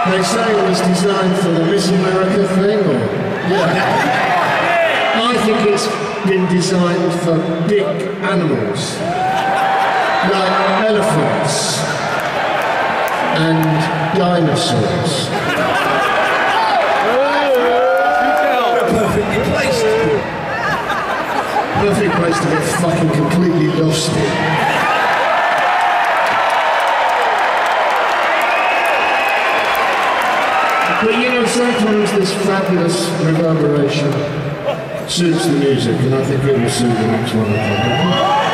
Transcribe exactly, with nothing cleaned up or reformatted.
They say it was designed for the Miss America thing, or... Yeah. I think it's been designed for big animals, like elephants and dinosaurs. Perfectly placed. Perfect place to get fucking completely lost in. But you know, sometimes this fabulous reverberation suits the music, and I think it will suit the next one.